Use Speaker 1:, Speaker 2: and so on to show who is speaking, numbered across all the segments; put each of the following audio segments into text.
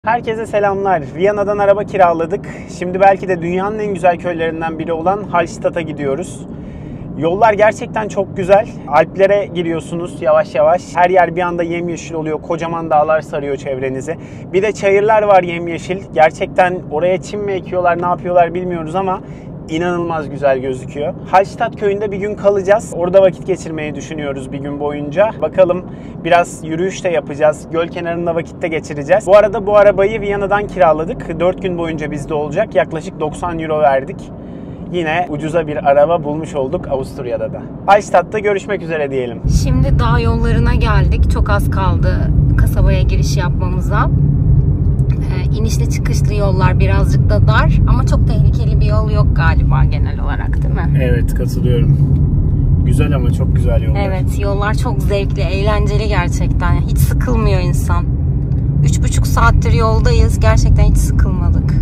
Speaker 1: Herkese selamlar. Viyana'dan araba kiraladık. Şimdi belki de dünyanın en güzel köylerinden biri olan Hallstatt'a gidiyoruz. Yollar gerçekten çok güzel. Alplere giriyorsunuz yavaş yavaş. Her yer bir anda yemyeşil oluyor. Kocaman dağlar sarıyor çevrenizi. Bir de çayırlar var yemyeşil. Gerçekten oraya çim mi ekiyorlar, ne yapıyorlar bilmiyoruz ama İnanılmaz güzel gözüküyor. Hallstatt köyünde bir gün kalacağız. Orada vakit geçirmeyi düşünüyoruz bir gün boyunca. Bakalım biraz yürüyüş de yapacağız. Göl kenarında vakit de geçireceğiz. Bu arada bu arabayı Viyana'dan kiraladık. 4 gün boyunca bizde olacak. Yaklaşık 90 euro verdik. Yine ucuza bir araba bulmuş olduk Avusturya'da da. Hallstatt'ta görüşmek üzere diyelim.
Speaker 2: Şimdi dağ yollarına geldik. Çok az kaldı kasabaya giriş yapmamıza. İnişli çıkışlı yollar, birazcık da dar ama çok tehlikeli bir yol yok galiba genel olarak, değil mi?
Speaker 1: Evet, katılıyorum. Güzel ama çok güzel yollar.
Speaker 2: Evet, yollar çok zevkli, eğlenceli gerçekten. Hiç sıkılmıyor insan. 3,5 saattir yoldayız. Gerçekten hiç sıkılmadık.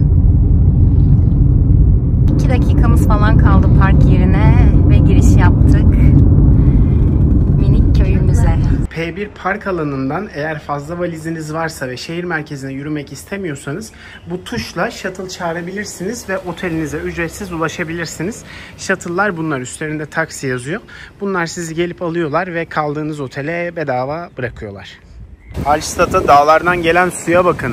Speaker 2: 2 dakikamız falan kaldı park yerine ve giriş yaptık. Minik köyümüze.
Speaker 1: P1 park alanından eğer fazla valiziniz varsa ve şehir merkezine yürümek istemiyorsanız bu tuşla shuttle çağırabilirsiniz ve otelinize ücretsiz ulaşabilirsiniz. Shuttle'lar bunlar. Üstlerinde taksi yazıyor. Bunlar sizi gelip alıyorlar ve kaldığınız otele bedava bırakıyorlar. Hallstatt'a dağlardan gelen suya bakın.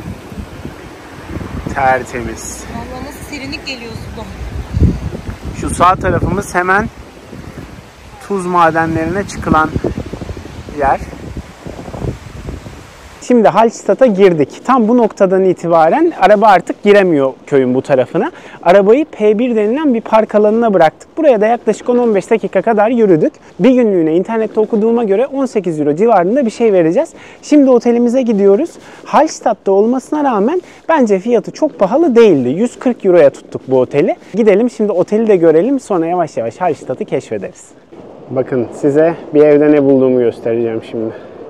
Speaker 1: Tertemiz.
Speaker 2: Vallahi nasıl serinlik geliyor suda.
Speaker 1: Şu sağ tarafımız hemen tuz madenlerine çıkılan yer. Şimdi Hallstatt'a girdik. Tam bu noktadan itibaren araba artık giremiyor köyün bu tarafına. Arabayı P1 denilen bir park alanına bıraktık. Buraya da yaklaşık 10-15 dakika kadar yürüdük. Bir günlüğüne internette okuduğuma göre 18 euro civarında bir şey vereceğiz. Şimdi otelimize gidiyoruz. Hallstatt'ta olmasına rağmen bence fiyatı çok pahalı değildi. 140 euroya tuttuk bu oteli. Gidelim şimdi oteli de görelim. Sonra yavaş yavaş Hallstatt'ı keşfederiz. Bakın size bir evde ne bulduğumu göstereceğim şimdi.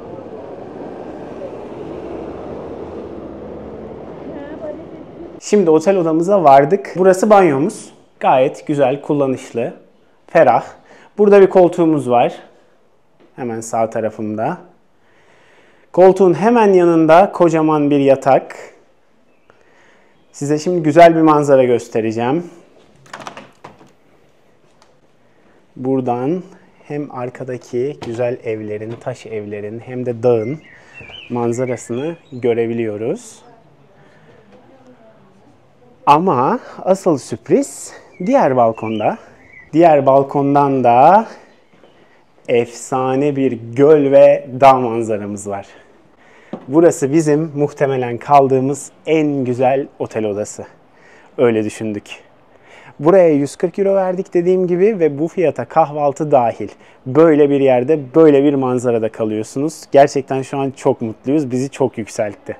Speaker 1: Şimdi otel odamıza vardık. Burası banyomuz. Gayet güzel, kullanışlı, ferah. Burada bir koltuğumuz var. Hemen sağ tarafımda. Koltuğun hemen yanında kocaman bir yatak. Size şimdi güzel bir manzara göstereceğim. Buradan hem arkadaki güzel evlerin, taş evlerin hem de dağın manzarasını görebiliyoruz. Ama asıl sürpriz diğer balkonda. Diğer balkondan da efsane bir göl ve dağ manzaramız var. Burası bizim muhtemelen kaldığımız en güzel otel odası. Öyle düşündük. Buraya 140 euro verdik dediğim gibi ve bu fiyata kahvaltı dahil. Böyle bir yerde, böyle bir manzarada kalıyorsunuz. Gerçekten şu an çok mutluyuz. Bizi çok yükseltti.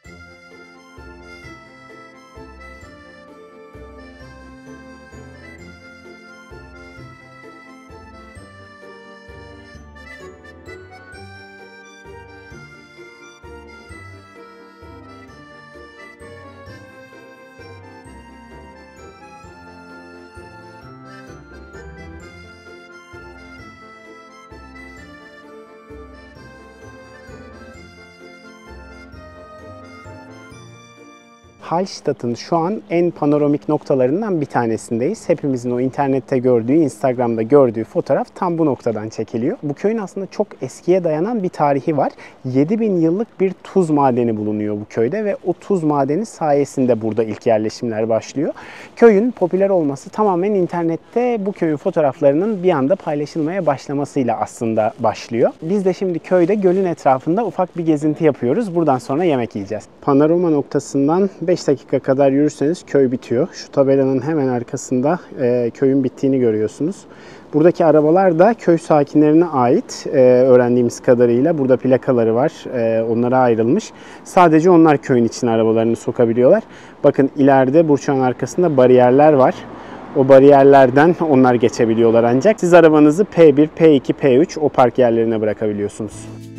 Speaker 1: Hallstatt'ın şu an en panoramik noktalarından bir tanesindeyiz. Hepimizin o internette gördüğü, Instagram'da gördüğü fotoğraf tam bu noktadan çekiliyor. Bu köyün aslında çok eskiye dayanan bir tarihi var. 7000 yıllık bir tuz madeni bulunuyor bu köyde ve o tuz madeni sayesinde burada ilk yerleşimler başlıyor. Köyün popüler olması tamamen internette bu köyün fotoğraflarının bir anda paylaşılmaya başlamasıyla aslında başlıyor. Biz de şimdi köyde gölün etrafında ufak bir gezinti yapıyoruz. Buradan sonra yemek yiyeceğiz. Panorama noktasından 5 dakika kadar yürürseniz köy bitiyor. Şu tabelanın hemen arkasında köyün bittiğini görüyorsunuz. Buradaki arabalar da köy sakinlerine ait öğrendiğimiz kadarıyla. Burada plakaları var. Onlara ayrılmış. Sadece onlar köyün içine arabalarını sokabiliyorlar. Bakın ileride burçağın arkasında bariyerler var. O bariyerlerden onlar geçebiliyorlar ancak. Siz arabanızı P1, P2, P3 o park yerlerine bırakabiliyorsunuz.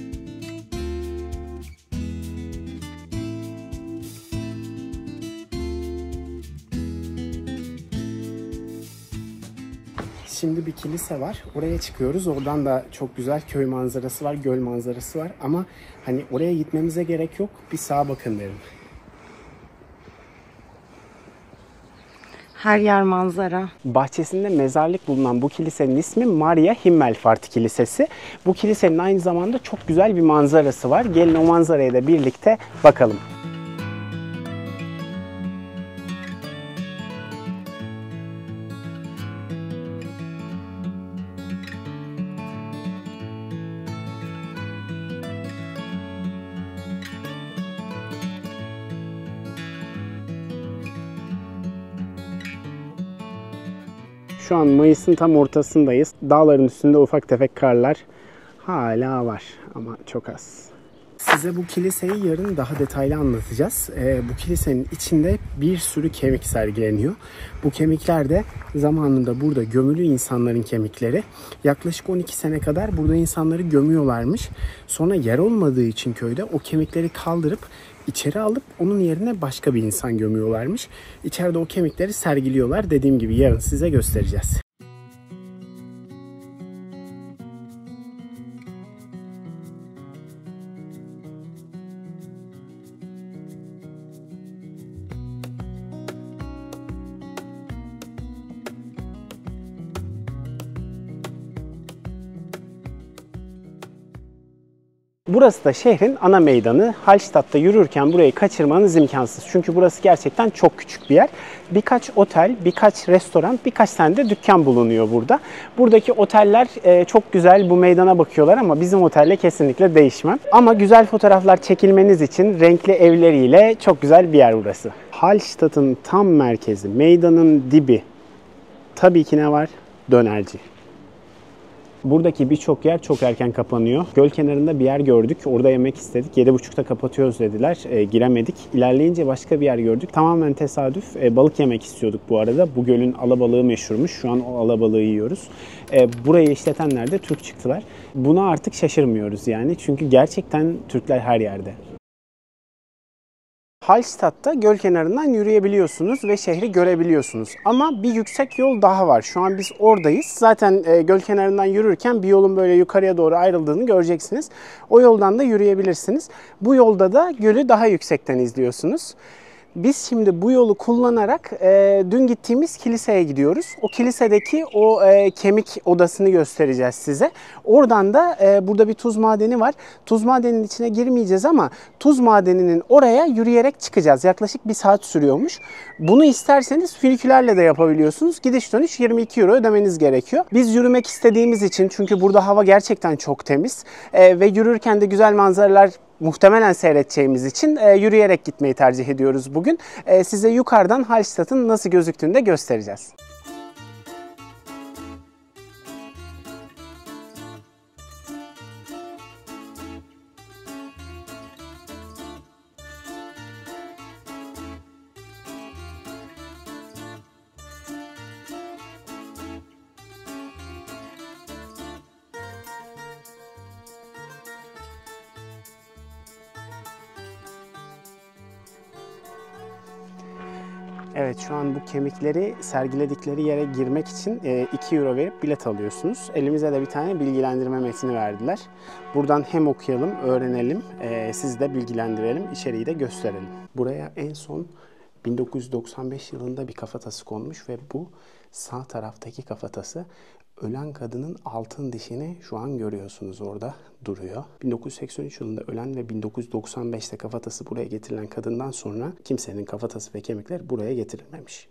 Speaker 1: Şimdi bir kilise var. Oraya çıkıyoruz. Oradan da çok güzel köy manzarası var, göl manzarası var. Ama hani oraya gitmemize gerek yok. Bir sağa bakın derim.
Speaker 2: Her yer manzara.
Speaker 1: Bahçesinde mezarlık bulunan bu kilisenin ismi Maria Himmelfahrt Kilisesi. Bu kilisenin aynı zamanda çok güzel bir manzarası var. Gelin o manzaraya da birlikte bakalım. Şu an Mayıs'ın tam ortasındayız. Dağların üstünde ufak tefek karlar hala var ama çok az. Size bu kiliseyi yarın daha detaylı anlatacağız. Bu kilisenin içinde bir sürü kemik sergileniyor. Bu kemikler de zamanında burada gömülü insanların kemikleri. Yaklaşık 12 sene kadar burada insanları gömüyorlarmış. Sonra yer olmadığı için köyde o kemikleri kaldırıp içeri alıp onun yerine başka bir insan gömüyorlarmış. İçeride o kemikleri sergiliyorlar. Dediğim gibi yarın size göstereceğiz. Burası da şehrin ana meydanı. Hallstatt'ta yürürken burayı kaçırmanız imkansız. Çünkü burası gerçekten çok küçük bir yer. Birkaç otel, birkaç restoran, birkaç tane de dükkan bulunuyor burada. Buradaki oteller çok güzel, bu meydana bakıyorlar ama bizim otelle kesinlikle değişmem. Ama güzel fotoğraflar çekilmeniz için renkli evleriyle çok güzel bir yer burası. Hallstatt'ın tam merkezi, meydanın dibi. Tabii ki ne var? Dönerci. Buradaki birçok yer çok erken kapanıyor. Göl kenarında bir yer gördük. Orada yemek istedik. 7.30'da kapatıyoruz dediler. Giremedik. İlerleyince başka bir yer gördük. Tamamen tesadüf. Balık yemek istiyorduk bu arada. Bu gölün alabalığı meşhurmuş. Şu an o alabalığı yiyoruz. Burayı işletenler de Türk çıktılar. Buna artık şaşırmıyoruz yani. Çünkü gerçekten Türkler her yerde. Hallstatt'ta göl kenarından yürüyebiliyorsunuz ve şehri görebiliyorsunuz. Ama bir yüksek yol daha var. Şu an biz oradayız. Zaten göl kenarından yürürken bir yolun böyle yukarıya doğru ayrıldığını göreceksiniz. O yoldan da yürüyebilirsiniz. Bu yolda da gölü daha yüksekten izliyorsunuz. Biz şimdi bu yolu kullanarak dün gittiğimiz kiliseye gidiyoruz. O kilisedeki o kemik odasını göstereceğiz size. Oradan da burada bir tuz madeni var. Tuz madeninin içine girmeyeceğiz ama tuz madeninin oraya yürüyerek çıkacağız. Yaklaşık 1 saat sürüyormuş. Bunu isterseniz fünikülerle de yapabiliyorsunuz. Gidiş dönüş 22 euro ödemeniz gerekiyor. Biz yürümek istediğimiz için, çünkü burada hava gerçekten çok temiz ve yürürken de güzel manzaralar muhtemelen seyredeceğimiz için yürüyerek gitmeyi tercih ediyoruz bugün. Size yukarıdan Hallstatt'ın nasıl gözüktüğünü de göstereceğiz. Evet, şu an bu kemikleri sergiledikleri yere girmek için 2 euro verip bilet alıyorsunuz. Elimize de bir tane bilgilendirme metni verdiler. Buradan hem okuyalım, öğrenelim, sizi de bilgilendirelim, içeriği de gösterelim. Buraya en son 1995 yılında bir kafatası konmuş ve bu sağ taraftaki kafatası. Ölen kadının altın dişini şu an görüyorsunuz, orada duruyor. 1983 yılında ölen ve 1995'te kafatası buraya getirilen kadından sonra kimsenin kafatası ve kemikler buraya getirilmemiş.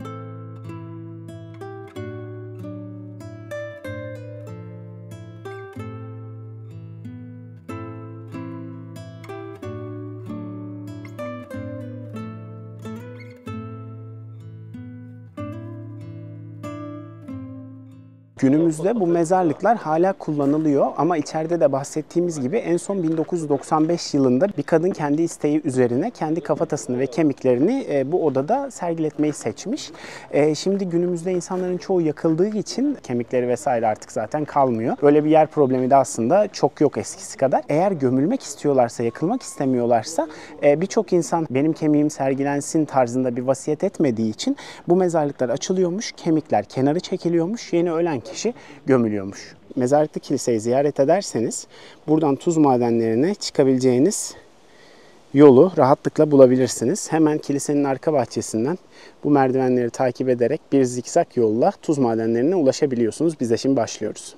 Speaker 1: Günümüzde bu mezarlıklar hala kullanılıyor ama içeride de bahsettiğimiz gibi en son 1995 yılında bir kadın kendi isteği üzerine kendi kafatasını ve kemiklerini bu odada sergiletmeyi seçmiş. Şimdi günümüzde insanların çoğu yakıldığı için kemikleri vesaire artık zaten kalmıyor. Böyle bir yer problemi de aslında çok yok eskisi kadar. Eğer gömülmek istiyorlarsa, yakılmak istemiyorlarsa birçok insan benim kemiğim sergilensin tarzında bir vasiyet etmediği için bu mezarlıklar açılıyormuş, kemikler kenarı çekiliyormuş, yeni ölen kişi gömülüyormuş. Mezarlıklı kiliseyi ziyaret ederseniz buradan tuz madenlerine çıkabileceğiniz yolu rahatlıkla bulabilirsiniz. Hemen kilisenin arka bahçesinden bu merdivenleri takip ederek bir zikzak yolla tuz madenlerine ulaşabiliyorsunuz. Biz de şimdi başlıyoruz.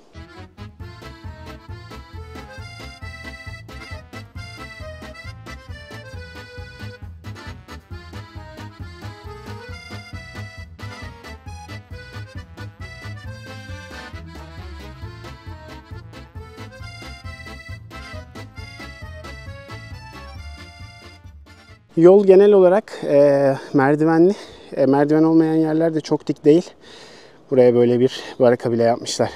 Speaker 1: Yol genel olarak merdivenli. Merdiven olmayan yerler de çok dik değil. Buraya böyle bir baraka bile yapmışlar.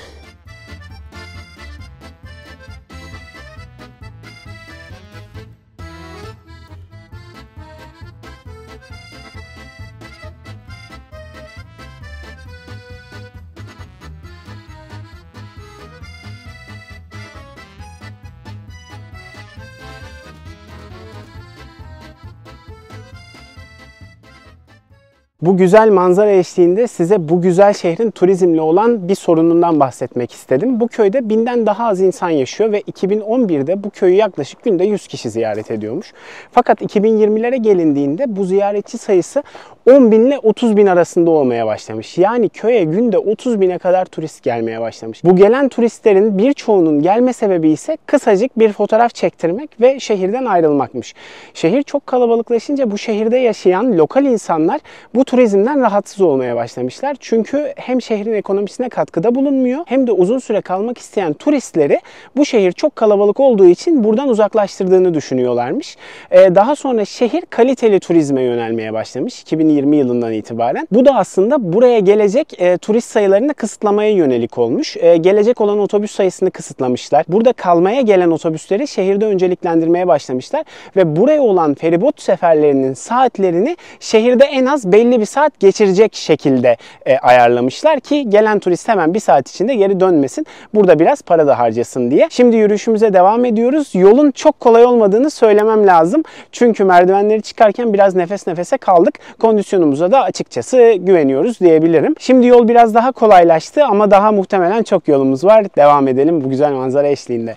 Speaker 1: Bu güzel manzara eşliğinde size bu güzel şehrin turizmle olan bir sorunundan bahsetmek istedim. Bu köyde 1000'den daha az insan yaşıyor ve 2011'de bu köyü yaklaşık günde 100 kişi ziyaret ediyormuş. Fakat 2020'lere gelindiğinde bu ziyaretçi sayısı 10.000 ile 30.000 arasında olmaya başlamış. Yani köye günde 30.000'e kadar turist gelmeye başlamış. Bu gelen turistlerin birçoğunun gelme sebebi ise kısacık bir fotoğraf çektirmek ve şehirden ayrılmakmış. Şehir çok kalabalıklaşınca bu şehirde yaşayan lokal insanlar bu turizmden rahatsız olmaya başlamışlar. Çünkü hem şehrin ekonomisine katkıda bulunmuyor hem de uzun süre kalmak isteyen turistleri bu şehir çok kalabalık olduğu için buradan uzaklaştırdığını düşünüyorlarmış. Daha sonra şehir kaliteli turizme yönelmeye başlamış 2020 yılından itibaren. Bu da aslında buraya gelecek turist sayılarını kısıtlamaya yönelik olmuş. Gelecek olan otobüs sayısını kısıtlamışlar. Burada kalmaya gelen otobüsleri şehirde önceliklendirmeye başlamışlar ve buraya olan feribot seferlerinin saatlerini şehirde en az belli bir saat geçirecek şekilde ayarlamışlar ki gelen turist hemen bir saat içinde geri dönmesin. Burada biraz para da harcasın diye. Şimdi yürüyüşümüze devam ediyoruz. Yolun çok kolay olmadığını söylemem lazım. Çünkü merdivenleri çıkarken biraz nefes nefese kaldık. Kondisyonumuza da açıkçası güveniyoruz diyebilirim. Şimdi yol biraz daha kolaylaştı ama daha muhtemelen çok yolumuz var. Devam edelim bu güzel manzara eşliğinde.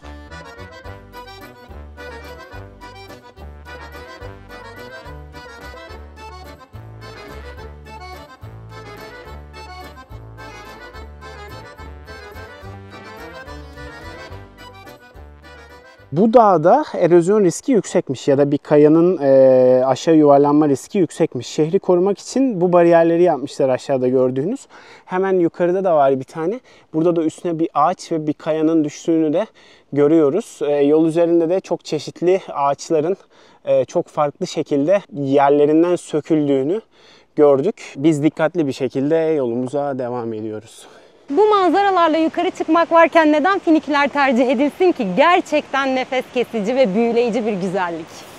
Speaker 1: Bu dağda erozyon riski yüksekmiş ya da bir kayanın aşağı yuvarlanma riski yüksekmiş. Şehri korumak için bu bariyerleri yapmışlar aşağıda gördüğünüz. Hemen yukarıda da var bir tane. Burada da üstüne bir ağaç ve bir kayanın düştüğünü de görüyoruz. Yol üzerinde de çok çeşitli ağaçların çok farklı şekilde yerlerinden söküldüğünü gördük. Biz dikkatli bir şekilde yolumuza devam ediyoruz.
Speaker 2: Bu manzaralarla yukarı çıkmak varken neden finiküler tercih edilsin ki? Gerçekten nefes kesici ve büyüleyici bir güzellik.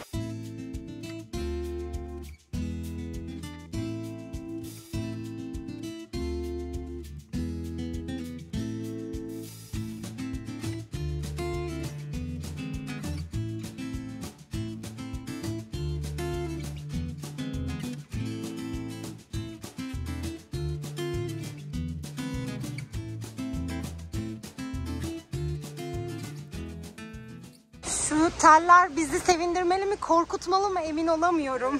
Speaker 2: Şu teller bizi sevindirmeli mi, korkutmalı mı emin olamıyorum.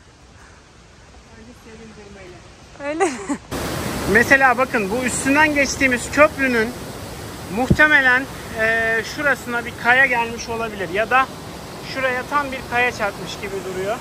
Speaker 2: Öyle mi?
Speaker 1: Mesela bakın bu üstünden geçtiğimiz köprünün muhtemelen şurasına bir kaya gelmiş olabilir ya da şuraya tam bir kaya çarpmış gibi duruyor.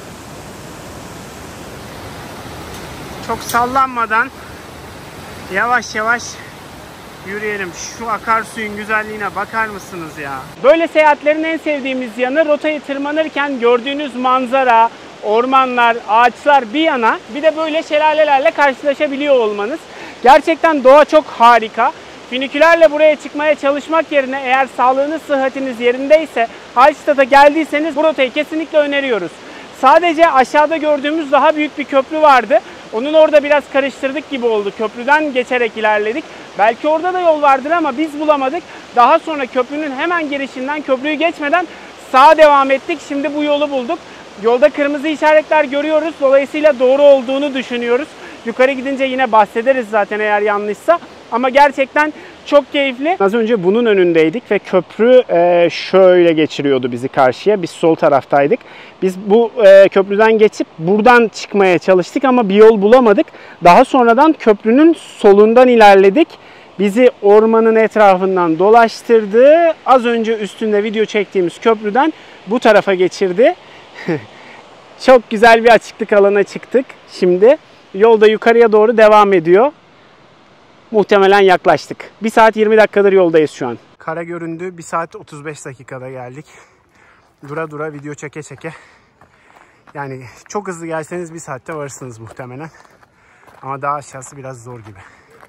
Speaker 1: Çok sallanmadan yavaş yavaş yürüyelim. Şu akarsuyun güzelliğine bakar mısınız ya? Böyle seyahatlerin en sevdiğimiz yanı rotayı tırmanırken gördüğünüz manzara, ormanlar, ağaçlar bir yana bir de böyle şelalelerle karşılaşabiliyor olmanız. Gerçekten doğa çok harika. Finikülerle buraya çıkmaya çalışmak yerine eğer sağlığınız, sıhhatiniz yerindeyse Hallstatt'a geldiyseniz bu rotayı kesinlikle öneriyoruz. Sadece aşağıda gördüğümüz daha büyük bir köprü vardı. Onun orada biraz karıştırdık gibi oldu. Köprüden geçerek ilerledik. Belki orada da yol vardır ama biz bulamadık. Daha sonra köprünün hemen girişinden, köprüyü geçmeden sağa devam ettik. Şimdi bu yolu bulduk. Yolda kırmızı işaretler görüyoruz. Dolayısıyla doğru olduğunu düşünüyoruz. Yukarı gidince yine bahsederiz zaten eğer yanlışsa. Ama gerçekten çok keyifli. Az önce bunun önündeydik ve köprü şöyle geçiriyordu bizi karşıya. Biz sol taraftaydık. Biz bu köprüden geçip buradan çıkmaya çalıştık ama bir yol bulamadık. Daha sonradan köprünün solundan ilerledik. Bizi ormanın etrafından dolaştırdı. Az önce üstünde video çektiğimiz köprüden bu tarafa geçirdi. Çok güzel bir açıklık alana çıktık. Şimdi yolda yukarıya doğru devam ediyor. Muhtemelen yaklaştık. 1 saat 20 dakikadır yoldayız şu an. Kara göründü. 1 saat 35 dakikada geldik. Dura dura video çeke çeke. Yani çok hızlı gelseniz 1 saatte varırsınız muhtemelen. Ama daha aşağısı biraz zor gibi.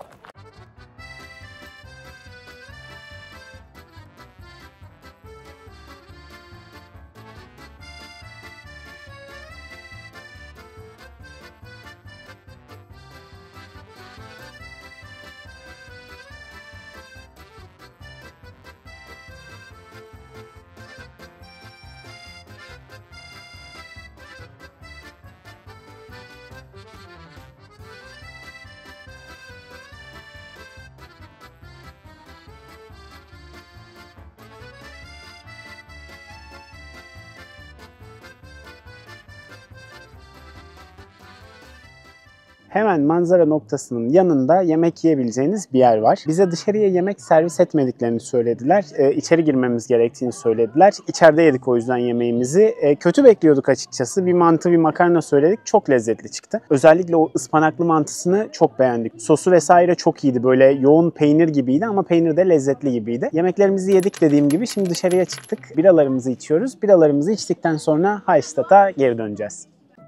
Speaker 1: Hemen manzara noktasının yanında yemek yiyebileceğiniz bir yer var. Bize dışarıya yemek servis etmediklerini söylediler. İçeri girmemiz gerektiğini söylediler. İçeride yedik o yüzden yemeğimizi. Kötü bekliyorduk açıkçası. Bir mantı, bir makarna söyledik. Çok lezzetli çıktı. Özellikle o ıspanaklı mantısını çok beğendik. Sosu vesaire çok iyiydi. Böyle yoğun peynir gibiydi ama peynir de lezzetli gibiydi. Yemeklerimizi yedik dediğim gibi. Şimdi dışarıya çıktık. Biralarımızı içiyoruz. Biralarımızı içtikten sonra Hallstatt'a geri döneceğiz.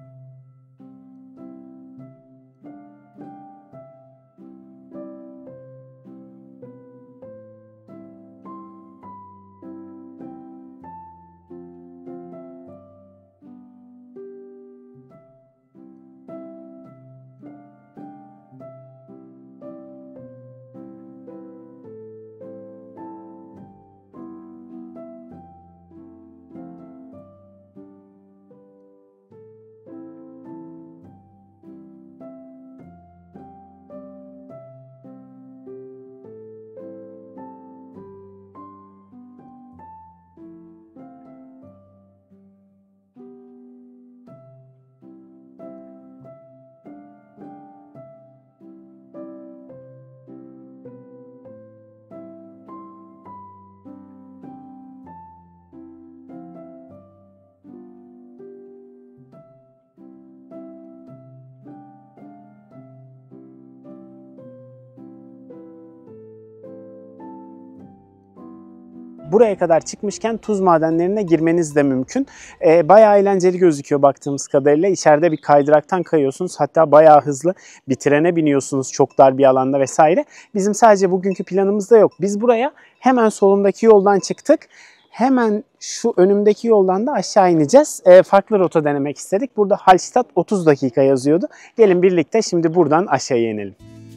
Speaker 1: Buraya kadar çıkmışken tuz madenlerine girmeniz de mümkün. Bayağı eğlenceli gözüküyor baktığımız kadarıyla. İçeride bir kaydıraktan kayıyorsunuz. Hatta bayağı hızlı bir trene biniyorsunuz çok dar bir alanda vesaire. Bizim sadece bugünkü planımızda yok. Biz buraya hemen solundaki yoldan çıktık. Hemen şu önümdeki yoldan da aşağı ineceğiz. Farklı rota denemek istedik. Burada Hallstatt 30 dakika yazıyordu. Gelin birlikte şimdi buradan aşağıya inelim.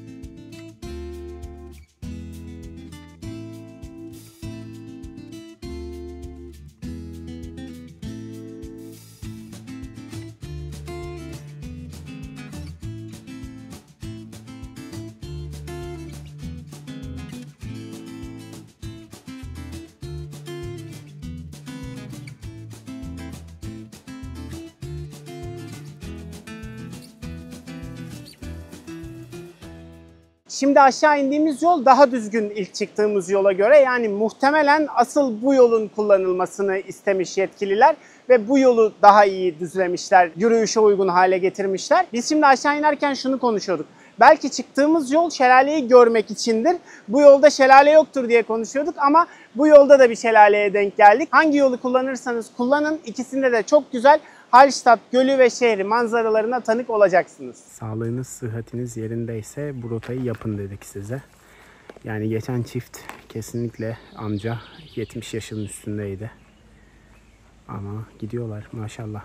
Speaker 1: Şimdi aşağı indiğimiz yol daha düzgün ilk çıktığımız yola göre. Yani muhtemelen asıl bu yolun kullanılmasını istemiş yetkililer ve bu yolu daha iyi düzlemişler, yürüyüşe uygun hale getirmişler. Biz şimdi aşağı inerken şunu konuşuyorduk. Belki çıktığımız yol şelaleyi görmek içindir. Bu yolda şelale yoktur diye konuşuyorduk ama bu yolda da bir şelaleye denk geldik. Hangi yolu kullanırsanız kullanın, ikisinde de çok güzel Hallstatt Gölü ve şehri manzaralarına tanık olacaksınız. Sağlığınız, sıhhatiniz yerindeyse bu rotayı yapın dedik size. Yani geçen çift kesinlikle amca 70 yaşının üstündeydi. Ama gidiyorlar maşallah.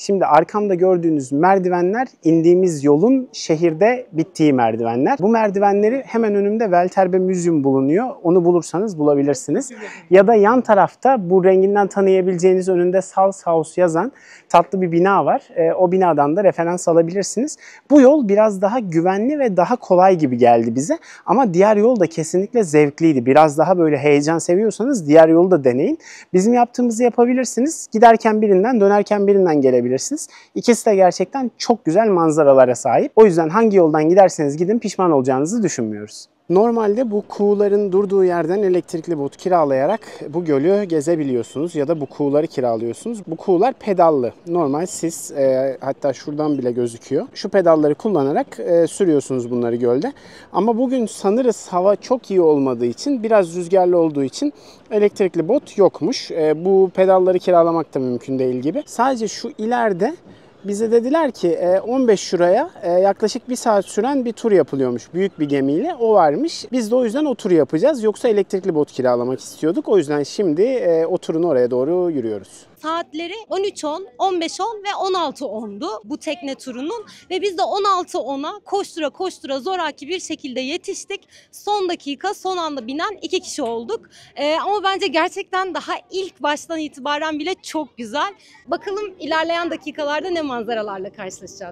Speaker 1: Şimdi arkamda gördüğünüz merdivenler indiğimiz yolun şehirde bittiği merdivenler. Bu merdivenleri hemen önümde Welterbe Museum bulunuyor. Onu bulursanız bulabilirsiniz. Ya da yan tarafta bu renginden tanıyabileceğiniz önünde Sals House yazan tatlı bir bina var. O binadan da referans alabilirsiniz. Bu yol biraz daha güvenli ve daha kolay gibi geldi bize. Ama diğer yol da kesinlikle zevkliydi. Biraz daha böyle heyecan seviyorsanız diğer yolu da deneyin. Bizim yaptığımızı yapabilirsiniz. Giderken birinden, dönerken birinden gelebilirsiniz. İkisi de gerçekten çok güzel manzaralara sahip. O yüzden hangi yoldan giderseniz gidin pişman olacağınızı düşünmüyoruz. Normalde bu kuğuların durduğu yerden elektrikli bot kiralayarak bu gölü gezebiliyorsunuz ya da bu kuğuları kiralıyorsunuz. Bu kuğular pedallı. Normal siz hatta şuradan bile gözüküyor. Şu pedalları kullanarak sürüyorsunuz bunları gölde. Ama bugün sanırız hava çok iyi olmadığı için, biraz rüzgarlı olduğu için elektrikli bot yokmuş. Bu pedalları kiralamak da mümkün değil gibi. Sadece şu ileride bize dediler ki 15 euroya yaklaşık 1 saat süren bir tur yapılıyormuş büyük bir gemiyle. O varmış. Biz de o yüzden o turu yapacağız. Yoksa elektrikli bot kiralamak istiyorduk. O yüzden şimdi o turun oraya doğru yürüyoruz.
Speaker 3: Saatleri 13.10, 15.10 ve 16.10'du bu tekne turunun ve biz de 16.10'a koştura koştura zoraki bir şekilde yetiştik. Son dakika son anda binen 2 kişi olduk. Ama bence gerçekten daha ilk baştan itibaren bile çok güzel. Bakalım ilerleyen dakikalarda ne manzaralarla karşılaşacağız.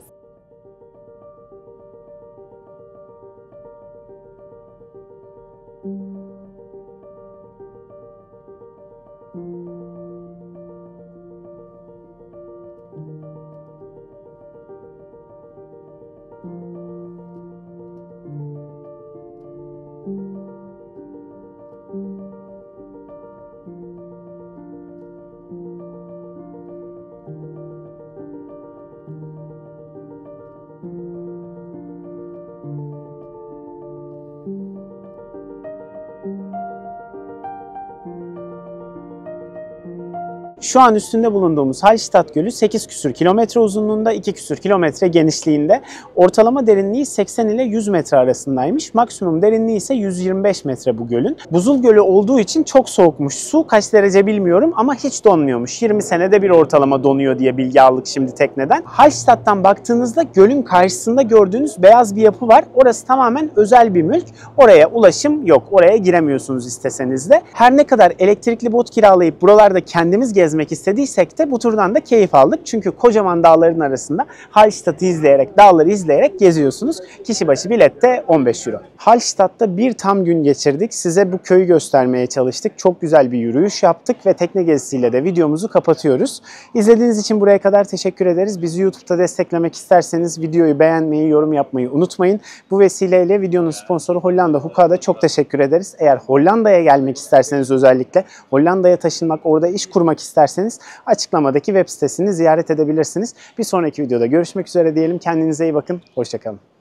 Speaker 1: Şu an üstünde bulunduğumuz Hallstatt Gölü 8 küsür kilometre uzunluğunda, 2 küsür kilometre genişliğinde. Ortalama derinliği 80 ile 100 metre arasındaymış. Maksimum derinliği ise 125 metre bu gölün. Buzul gölü olduğu için çok soğukmuş su. Kaç derece bilmiyorum ama hiç donmuyormuş. 20 senede bir ortalama donuyor diye bilgi aldık şimdi tekneden. Hallstatt'tan baktığınızda gölün karşısında gördüğünüz beyaz bir yapı var. Orası tamamen özel bir mülk. Oraya ulaşım yok. Oraya giremiyorsunuz isteseniz de. Her ne kadar elektrikli bot kiralayıp buralarda kendimiz gezmek istediysek de bu turdan da keyif aldık. Çünkü kocaman dağların arasında Hallstatt'ı izleyerek, dağları izleyerek geziyorsunuz. Kişi başı bilet de 15 euro. Hallstatt'ta bir tam gün geçirdik. Size bu köyü göstermeye çalıştık. Çok güzel bir yürüyüş yaptık ve tekne gezisiyle de videomuzu kapatıyoruz. İzlediğiniz için buraya kadar teşekkür ederiz. Bizi YouTube'da desteklemek isterseniz videoyu beğenmeyi, yorum yapmayı unutmayın. Bu vesileyle videonun sponsoru Hollanda Hookah'a çok teşekkür ederiz. Eğer Hollanda'ya gelmek isterseniz özellikle Hollanda'ya taşınmak, orada iş kurmak isterseniz açıklamadaki web sitesini ziyaret edebilirsiniz. Bir sonraki videoda görüşmek üzere diyelim. Kendinize iyi bakın. Hoşça kalın.